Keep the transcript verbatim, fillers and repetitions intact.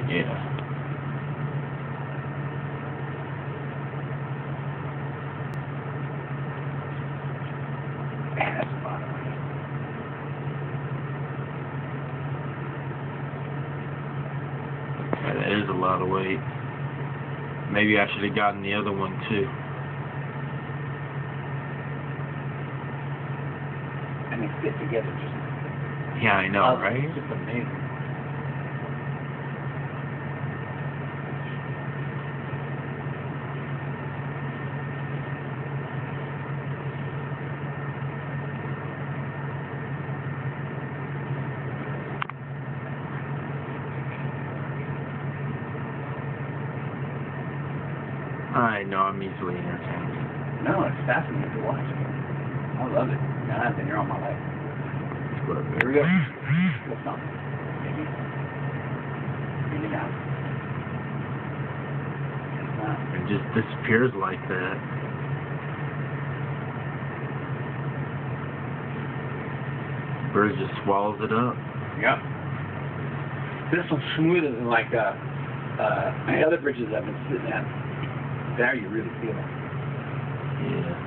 Yeah. Man, that's a lot of weight. Yeah, that is a lot of weight. Maybe I should have gotten the other one too. And they fit together just. Yeah, I know, uh, right? It's just amazing. I know, I'm easily entertained. No, it's fascinating to watch. I love it. Man, I've been here all my life. Here we go. What's not? Maybe. Maybe not. It's not. It just disappears like that. Bird just swallows it up. Yep. This one's smoother than like uh, uh, the other bridges I've been sitting at. There you really feel it. Yeah.